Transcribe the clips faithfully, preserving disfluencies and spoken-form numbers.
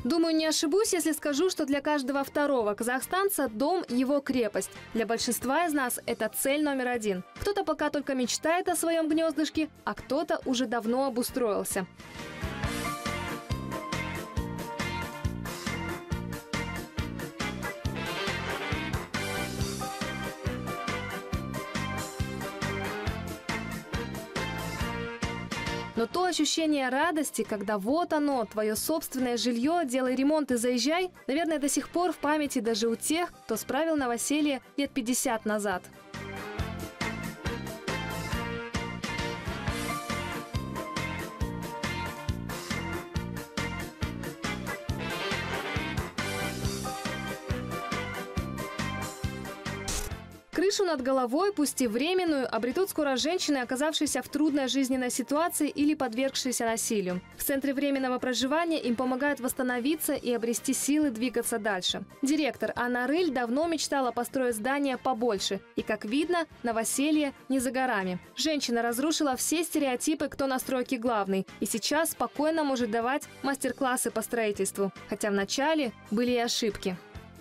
Думаю, не ошибусь, если скажу, что для каждого второго казахстанца дом – его крепость. Для большинства из нас это цель номер один. Кто-то пока только мечтает о своем гнездышке, а кто-то уже давно обустроился. Но то ощущение радости, когда вот оно, твое собственное жилье, делай ремонт и заезжай, наверное, до сих пор в памяти даже у тех, кто справил новоселье лет пятьдесят назад. Крышу над головой, пусть и временную, обретут скоро женщины, оказавшиеся в трудной жизненной ситуации или подвергшиеся насилию. В центре временного проживания им помогают восстановиться и обрести силы двигаться дальше. Директор Анна Рыль давно мечтала построить здание побольше. И, как видно, новоселье не за горами. Женщина разрушила все стереотипы, кто на стройке главный. И сейчас спокойно может давать мастер-классы по строительству. Хотя вначале были и ошибки.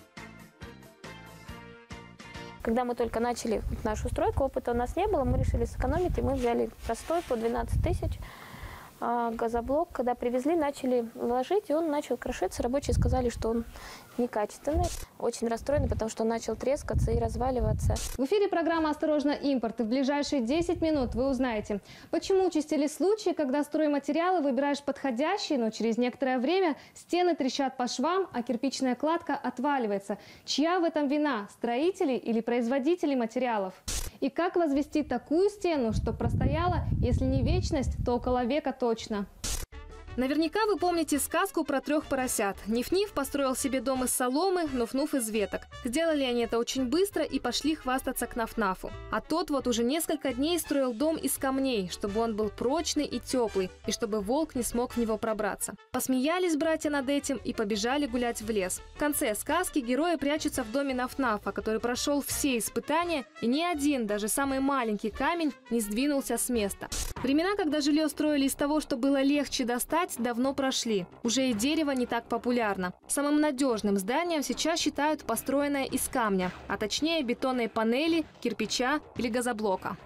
Когда мы только начали нашу стройку, опыта у нас не было, мы решили сэкономить, и мы взяли простой по двенадцать тысяч газоблок. Когда привезли, начали ложить, и он начал крошиться. Рабочие сказали, что он некачественный. Очень расстроены, потому что он начал трескаться и разваливаться. В эфире программа «Осторожно, импорт». И в ближайшие десять минут вы узнаете, почему участились случаи, когда стройматериалы выбираешь подходящие, но через некоторое время стены трещат по швам, а кирпичная кладка отваливается. Чья в этом вина? Строителей или производителей материалов? И как возвести такую стену, чтобы простояла, если не вечность, то около века точно? Наверняка вы помните сказку про трех поросят. Ниф-Ниф построил себе дом из соломы, Нуф-Нуф из веток. Сделали они это очень быстро и пошли хвастаться к Наф-Нафу. А тот вот уже несколько дней строил дом из камней, чтобы он был прочный и теплый, и чтобы волк не смог в него пробраться. Посмеялись братья над этим и побежали гулять в лес. В конце сказки герои прячутся в доме Наф-Нафа, который прошел все испытания, и ни один, даже самый маленький камень не сдвинулся с места. Времена, когда жилье строили из того, что было легче достать, давно прошли. Уже и дерево не так популярно. Самым надежным зданием сейчас считают построенное из камня, а точнее бетонной панели, кирпича или газоблока.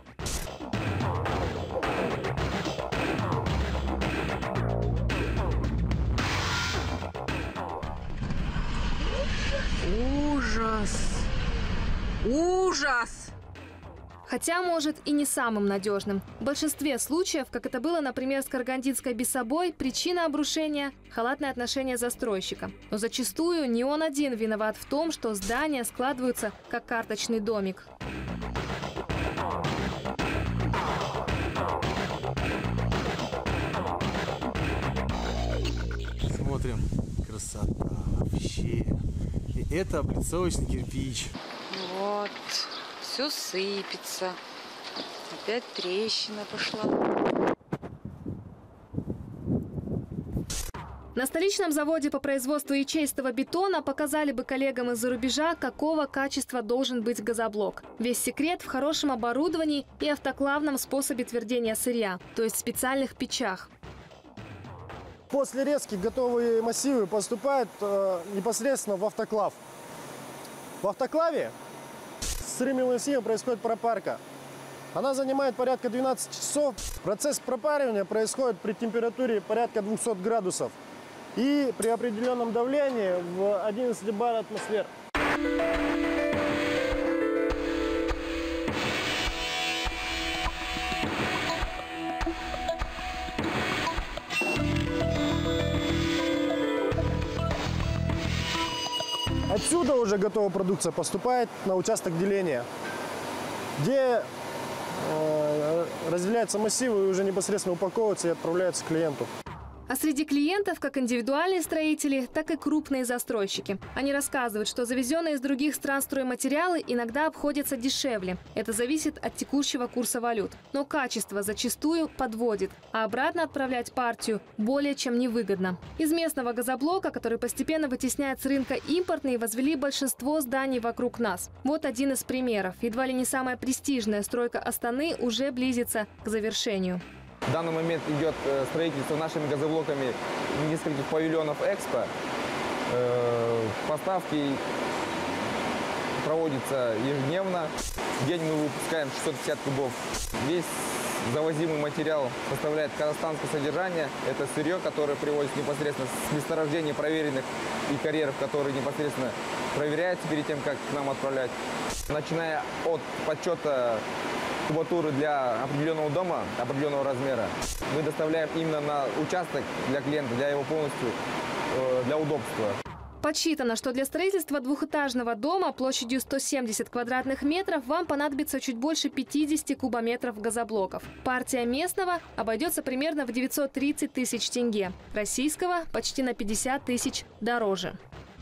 Ужас! Ужас! Хотя, может, и не самым надежным. В большинстве случаев, как это было, например, с Карагандинской Бесобой, причина обрушения – халатное отношение застройщика. Но зачастую не он один виноват в том, что здания складываются как карточный домик. Смотрим. Красота вообще. И это облицовочный кирпич. Вот. Все сыпется. Опять трещина пошла. На столичном заводе по производству ячеистого бетона показали бы коллегам из-за рубежа, какого качества должен быть газоблок. Весь секрет в хорошем оборудовании и автоклавном способе твердения сырья, то есть в специальных печах. После резки готовые массивы поступают э, непосредственно в автоклав. В автоклаве с сырыми массивами происходит пропарка. Она занимает порядка двенадцати часов. Процесс пропаривания происходит при температуре порядка двухсот градусов и при определенном давлении в одиннадцати бар атмосфер. Отсюда уже готовая продукция поступает на участок деления, где э, разделяются массивы и уже непосредственно упаковываются и отправляются к клиенту. А среди клиентов как индивидуальные строители, так и крупные застройщики. Они рассказывают, что завезенные из других стран стройматериалы иногда обходятся дешевле. Это зависит от текущего курса валют. Но качество зачастую подводит, а обратно отправлять партию более чем невыгодно. Из местного газоблока, который постепенно вытесняет с рынка импортный, возвели большинство зданий вокруг нас. Вот один из примеров. Едва ли не самая престижная стройка Астаны уже близится к завершению. В данный момент идет строительство нашими газоблоками нескольких павильонов Экспо. Э, поставки проводятся ежедневно. В день мы выпускаем шестьсот пятьдесят кубов. Весь завозимый материал составляет казахстанское содержание. Это сырье, которое привозится непосредственно с месторождений проверенных и карьеров, которые непосредственно проверяются перед тем, как к нам отправлять. Начиная от подсчета кубатуры для определенного дома, определенного размера, мы доставляем именно на участок для клиента, для его полностью, для удобства. Подсчитано, что для строительства двухэтажного дома площадью сто семьдесят квадратных метров вам понадобится чуть больше пятидесяти кубометров газоблоков. Партия местного обойдется примерно в девятьсот тридцать тысяч тенге. Российского почти на пятьдесят тысяч дороже.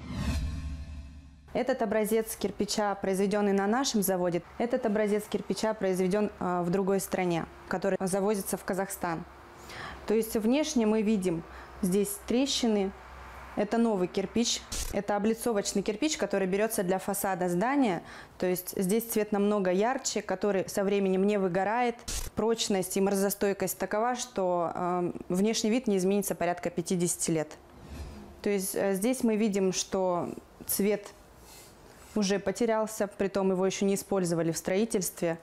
Этот образец кирпича, произведенный на нашем заводе, этот образец кирпича произведен э, в другой стране, который завозится в Казахстан. То есть внешне мы видим здесь трещины. Это новый кирпич, это облицовочный кирпич, который берется для фасада здания. То есть здесь цвет намного ярче, который со временем не выгорает. Прочность и морозостойкость такова, что э, внешний вид не изменится порядка пятидесяти лет. То есть э, здесь мы видим, что цвет уже потерялся, притом его еще не использовали в строительстве.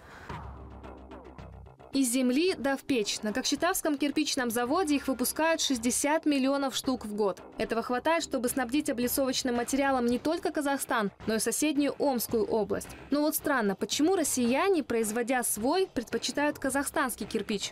Из земли да в печь. На Кокчетавском кирпичном заводе их выпускают шестьдесят миллионов штук в год. Этого хватает, чтобы снабдить облицовочным материалом не только Казахстан, но и соседнюю Омскую область. Но вот странно, почему россияне, производя свой, предпочитают казахстанский кирпич?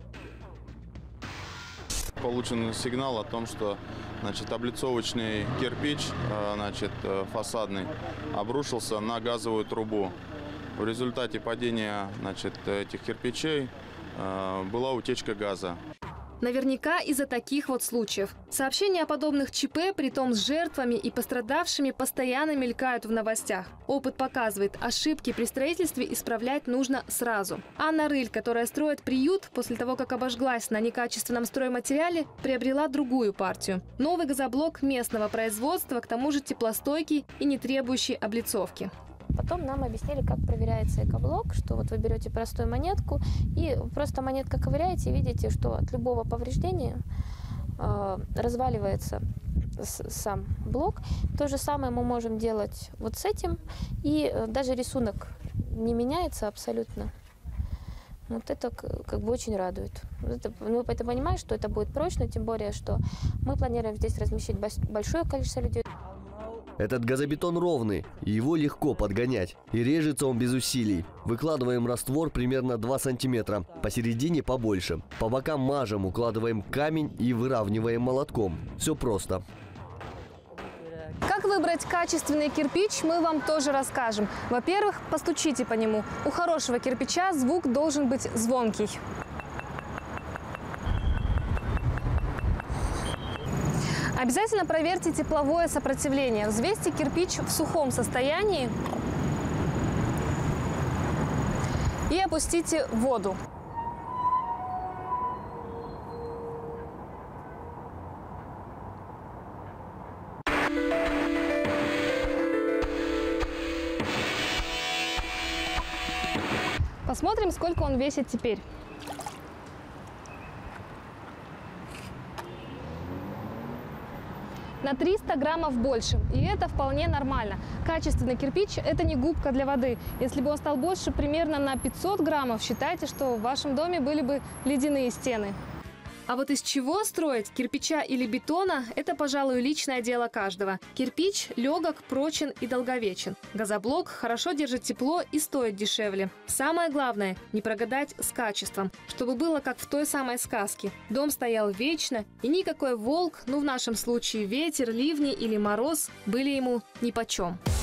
Получен сигнал о том, что значит, облицовочный кирпич, значит, фасадный, обрушился на газовую трубу. В результате падения значит, этих кирпичей э, была утечка газа. Наверняка из-за таких вот случаев. Сообщения о подобных ЧП, притом с жертвами и пострадавшими, постоянно мелькают в новостях. Опыт показывает, ошибки при строительстве исправлять нужно сразу. Анна Рыль, которая строит приют, после того, как обожглась на некачественном стройматериале, приобрела другую партию. Новый газоблок местного производства, к тому же теплостойкий и не требующий облицовки. Потом нам объяснили, как проверяется экоблок, что вот вы берете простую монетку и просто монетка ковыряете и видите, что от любого повреждения э, разваливается с, сам блок. То же самое мы можем делать вот с этим, и э, даже рисунок не меняется абсолютно. Вот это как бы очень радует. Это, ну, это понимаешь, что это будет прочно, тем более, что мы планируем здесь размещать большое количество людей. Этот газобетон ровный, его легко подгонять. И режется он без усилий. Выкладываем раствор примерно два сантиметра, посередине побольше. По бокам мажем, укладываем камень и выравниваем молотком. Все просто. Как выбрать качественный кирпич, мы вам тоже расскажем. Во-первых, постучите по нему. У хорошего кирпича звук должен быть звонкий. Обязательно проверьте тепловое сопротивление. Взвесьте кирпич в сухом состоянии и опустите в воду. Посмотрим, сколько он весит теперь. На триста граммов больше, и это вполне нормально. Качественный кирпич – это не губка для воды. Если бы он стал больше примерно на пятьсот граммов, считайте, что в вашем доме были бы ледяные стены. А вот из чего строить, кирпича или бетона – это, пожалуй, личное дело каждого. Кирпич легок, прочен и долговечен. Газоблок хорошо держит тепло и стоит дешевле. Самое главное – не прогадать с качеством, чтобы было как в той самой сказке. Дом стоял вечно, и никакой волк, ну в нашем случае ветер, ливни или мороз, были ему нипочем.